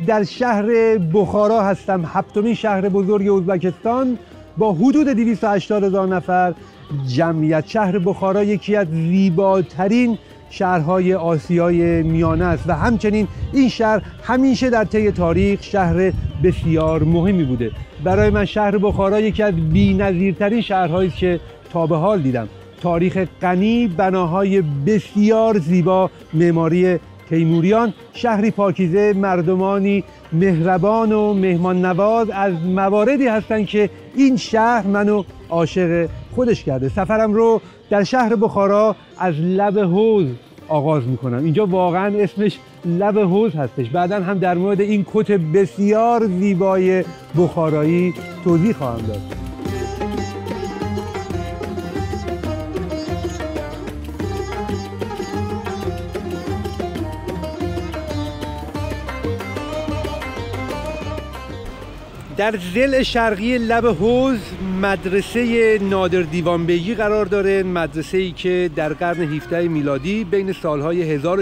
در شهر بخارا هستم، هفتمین شهر بزرگ ازبکستان با حدود 280,000 نفر جمعیت. شهر بخارا یکی از زیباترین شهرهای آسیای میانه است و همچنین این شهر همیشه در طی تاریخ شهر بسیار مهمی بوده. برای من شهر بخارا یکی از بی‌نظیرترین شهرهایی است که تا به حال دیدم. تاریخ غنی، بناهای بسیار زیبا، معماری تیموریان، شهری پاکیزه، مردمانی مهربان و مهمان نواز از مواردی هستند که این شهر منو عاشق خودش کرده. سفرم رو در شهر بخارا از لب حوض آغاز میکنم. اینجا واقعا اسمش لب حوض هستش. بعداً هم در مورد این کت بسیار زیبای بخارایی توضیح خواهم داد. در ضلع شرقی لب حوض مدرسه نادر دیوانبیگی قرار داره، مدرسه‌ای که در قرن 17 میلادی بین سالهای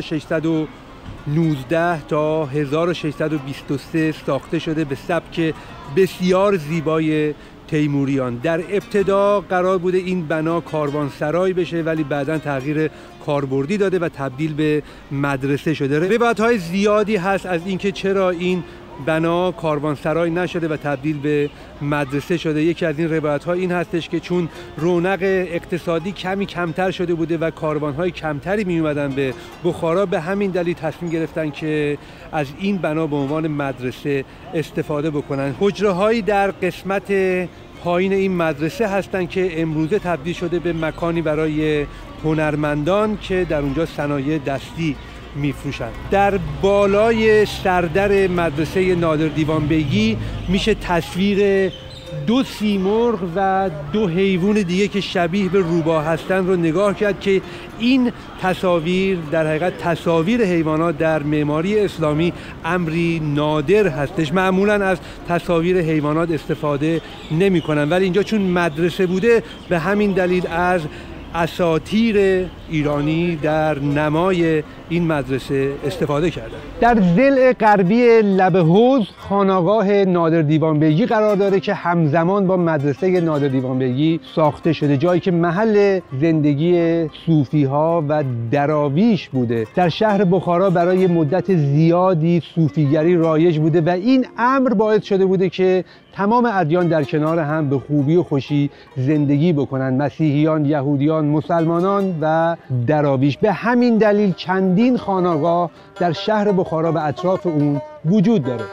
1619 تا 1623 ساخته شده به سبک بسیار زیبای تیموریان. در ابتدا قرار بوده این بنا کاروانسرای بشه ولی بعداً تغییر کاربردی داده و تبدیل به مدرسه شده. روایت‌های زیادی هست از اینکه چرا این بنا کاروانسرای نشده و تبدیل به مدرسه شده. یکی از این روایت‌ها این هستش که چون رونق اقتصادی کمی کمتر شده بوده و کاروان‌های کمتری می اومدن به بخارا، به همین دلیل تصمیم گرفتن که از این بنا به عنوان مدرسه استفاده بکنن. حجره‌هایی در قسمت پایین این مدرسه هستن که امروزه تبدیل شده به مکانی برای هنرمندان که در اونجا صنایع دستی میفروشند. در بالای سردر مدرسه نادر دیوانبیگی میشه تصویر 2 سیمرغ و 2 حیوان دیگه که شبیه به روباه هستن رو نگاه کرد که این تصاویر در حقیقت تصاویر حیوانات در معماری اسلامی امری نادر هستش. معمولا از تصاویر حیوانات استفاده نمی کنن ولی اینجا چون مدرسه بوده به همین دلیل از اساطیر ایرانی در نمای این مدرسه استفاده کردن. در ضلع غربی لب حوض خانقاه نادر دیوانبیگی قرار داره که همزمان با مدرسه نادر دیوانبیگی ساخته شده، جایی که محل زندگی صوفی ها و دراویش بوده. در شهر بخارا برای مدت زیادی صوفیگری رایج بوده و این امر باعث شده بوده که تمام ادیان در کنار هم به خوبی و خوشی زندگی بکنن، مسیحیان، یهودیان، مسلمانان و دراویش. به همین دلیل چندین خانقاه در شهر بخارا و اطراف اون وجود داره.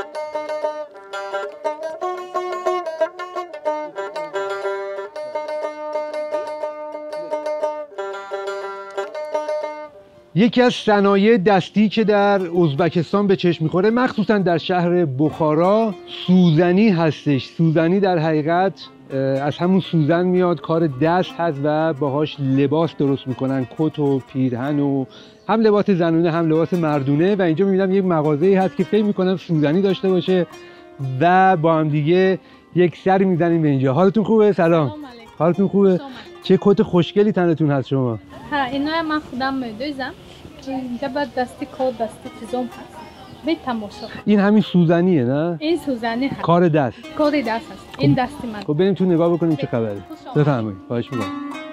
یکی از صنایع دستی که در ازبکستان به چشم میخوره مخصوصا در شهر بخارا سوزنی هستش. سوزنی در حقیقت از همون سوزن میاد، کار دست هست و باهاش لباس درست میکنن، کت و پیرهن و هم لباس زنونه هم لباس مردونه. و اینجا میبینم یک مغازه‌ای هست که فکر میکنم سوزنی داشته باشه و با هم دیگه یک سری میزنیم به اینجا. حالتون خوبه؟ سلام. حالتون خوبه؟ چه کت خوشگلی تنتون هست شما. ها اینا من خودم میدوزم. اینجا بعد دستی کد دستی چیزام هست. به تماشا. این همین سوزنیه نه؟ این سوزنی هست. کار دست. کار دست هست. این دستی من. خب بریم تو نگاه بکنیم چه خبره. بفرمایید. خواهش می‌کنم.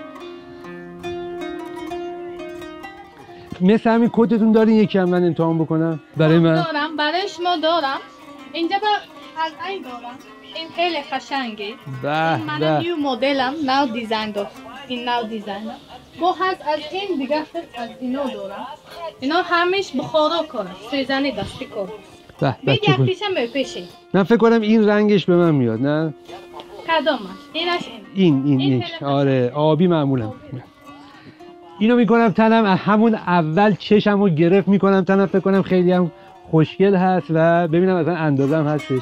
مثل همین کتتون دارین یکی هم من امتحان بکنم برای من؟ دارم، برای شما دارم. اینجا با از این دارم. این خیلی قشنگه. من نیو مدلم، نو دیزاین دارم. این نو دیزاین. با هست از این دیگه از اینا دارم. اینا همیش بخارا کنه. سوزنی دستی کنه. بیگ پیشم بپیشه. من فکر کنم این رنگش به من میاد نه؟ کدامش؟ اینش این آره آبی معمولا. اینو میکنم تنم همون اول چشمو گرفت میکنم تنم، فکر کنم خیلی هم خوشگل هست و ببینم اصلا اندازم هستش.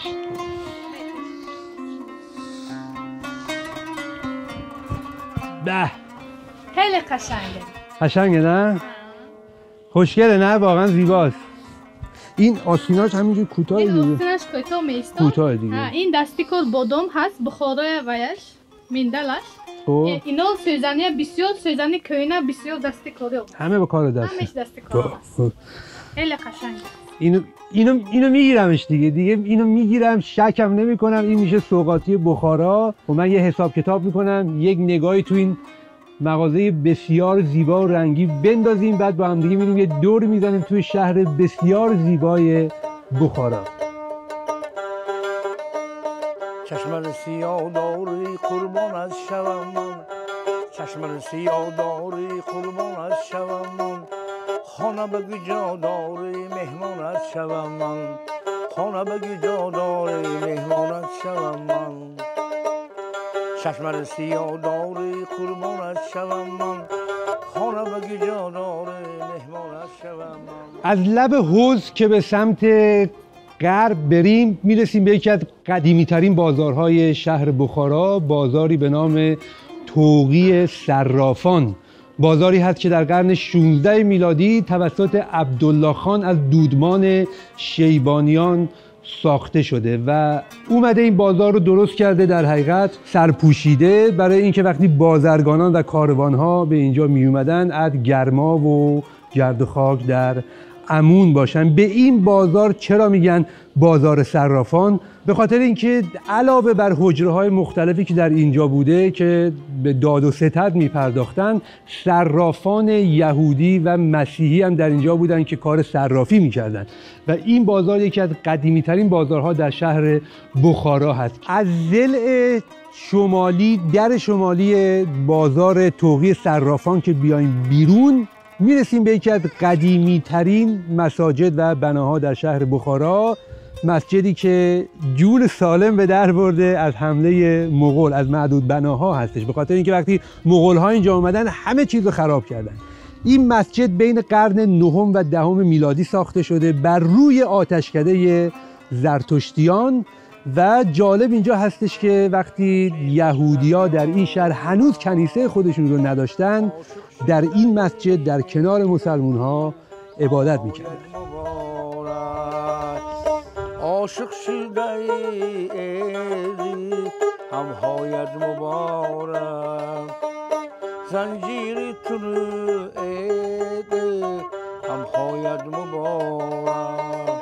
به خیلی قشنگه. قشنگه نه؟ خوشگله نه؟ واقعا زیباست. این آستیناش همینجور کوتاه دیگه. این آستیناش کوتاه میسته. کوتاه دیگه. این دستی کار بادام هست، بخارای ویش، میندلش. اینا سوزنی بسیار سوزنی کوینه بسیار دستی کاری. همه با کار دست. همش دستی کار هست. خیلی قشنگه. اینو میگیرمش دیگه اینو میگیرم، شکم نمی کنم. این میشه سوغاتی بخارا و من یه حساب کتاب میکنم یک نگاهی تو این مغازه بسیار زیبا و رنگی بندازیم، بعد با هم دیگه میریم یه دور میزنیم توی شهر بسیار زیبای بخارا. چشمن سیاه داری قربان از شوم من، چشمن سیاه داری قربان از شوم من، خانه بگی جا داری مهمان از شوم من، خانه بگی جا داری مهمان از شوم من، چشمن سیاه داری قربان از شوم من، خانه بگی جا داری مهمان از شوم من. از لب حوض که به سمت غرب بریم میرسیم به یکی از قدیمی ترین بازارهای شهر بخارا، بازاری به نام طوقی صرافان. بازاری هست که در قرن 16 میلادی توسط عبدالله خان از دودمان شیبانیان ساخته شده و اومده این بازار رو درست کرده، در حقیقت سرپوشیده، برای اینکه وقتی بازرگانان و کاروانها به اینجا می اومدن از گرما و گرد و خاک در امون باشن. به این بازار چرا میگن بازار صرافان؟ به خاطر اینکه علاوه بر حجره‌های مختلفی که در اینجا بوده که به داد و ستد میپرداختن، صرافان یهودی و مسیحی هم در اینجا بودن که کار صرافی میکردن و این بازار یکی از قدیمی ترین بازارها در شهر بخارا هست. از ضلع شمالی، در شمالی بازار طوقی صرافان که بیایم بیرون، میرسیم به یکی از قدیمی ترین مساجد و بناها در شهر بخارا، مسجدی که جون سالم به در برده از حمله مغول، از معدود بناها هستش، به خاطر اینکه وقتی مغول ها اینجا اومدن همه چیز رو خراب کردن. این مسجد بین قرن 9 و 10 میلادی ساخته شده بر روی آتشکده زرتشتیان و جالب اینجا هستش که وقتی یهودی‌ها در این شهر هنوز کنیسه خودشون رو نداشتن، در این مسجد در کنار مسلمان‌ها عبادت می‌کردن. عاشق شده ایدی همهایت مبارک، زنجیری تو ایدی همهایت مبارک.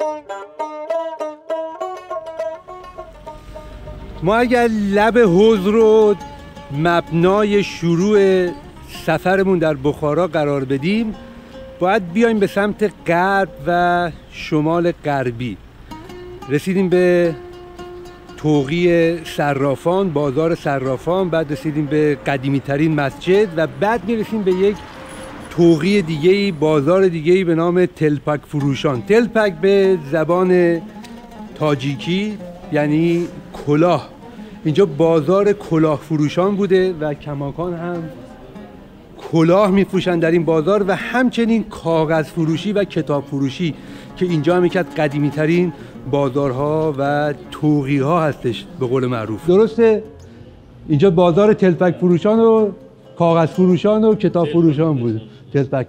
ما اگر لب حوض رو مبنای شروع سفرمون در بخارا قرار بدیم، باید بیایم به سمت غرب و شمال غربی. رسیدیم به طوقی صرافان، بازار صرافان، بعد رسیدیم به قدیمی ترین مسجد و بعد میرسیم به یک طوقی دیگه‌ای، بازار دیگه‌ای به نام تلپک فروشان. تلپک به زبان تاجیکی یعنی کلاه. اینجا بازار کلاه فروشان بوده و کماکان هم کلاه میفروشن در این بازار و همچنین کاغذ فروشی و کتاب فروشی که اینجا هم یکی از قدیمی ترین بازارها و طوقی ها هستش به قول معروف. درسته؟ اینجا بازار تلپک فروشان و کاغذ فروشان و کتاب فروشان بود. تلپک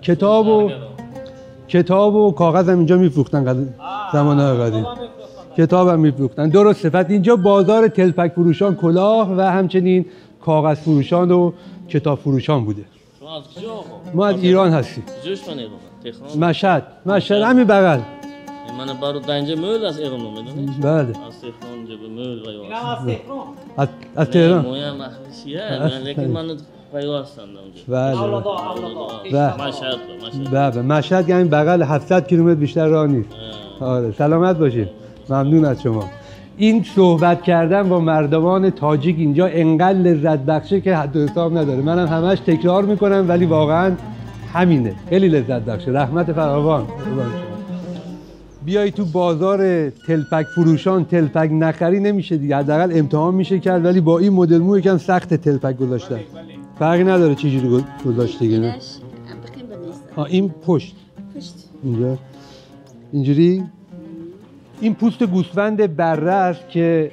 کتاب و کاغذ هم اینجا میفروختن زمانهای قدیم. کتاب هم میفروختن. درسته. پس اینجا بازار تلپک فروشان، کلاه و همچنین کاغذ فروشان و کتاب فروشان بوده. ما از ایران هستیم. مشهد همین بغل. من برای دنجه مول از ایران میدونی؟ بله. از تهران جب مول ویوست. از تهران. مویم اخشیه، لیکن من ویوستم اونجا. بله. مشهد همین بغل 700 کیلومتر بیشتر راه نیست. آره. سلامت باشید. ممنون از شما. این صحبت کردن با مردمان تاجیک اینجا انقدر لذت بخشه که حد و حساب نداره. منم همش تکرار میکنم ولی واقعا همینه. خیلی لذت بخشه. رحمت فراوان. بیای تو بازار تلپک فروشان تلپک نخری نمیشه دیگه، حداقل امتحان میشه کرد، ولی با این مدل مو یکم سخت تلپک گذاشتن. فرقی نداره چه جوری گذاشته. این پشت اینجا اینجوری. این پوست گوسفند بره است که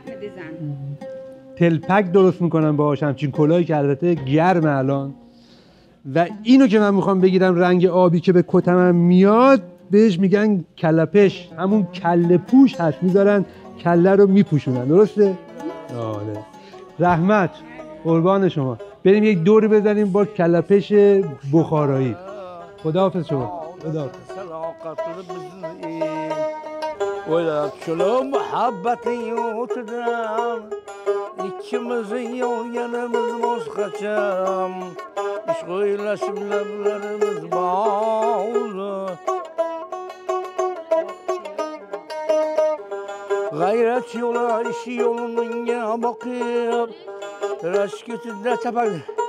تلپک درست میکنن باهاش، همچین کلاهی که البته گرم الان. و اینو که من میخوام بگیرم رنگ آبی که به کتمم میاد بهش میگن کلپش، همون کله پوش هست، میذارن کله رو میپوشونن. درسته؟ آره. رحمت قربان شما. بریم یک دور بزنیم با کلپش بخارایی. خداحافظ شما. خداحافظ. katılıp bizi Oylar çölü muhabbeti oturan İkimizin yol yanımız boz kaçam İş koyulaşıp lablarımız bağlı Gayret yola işi yolunun ya bakıp Raş götünde tapak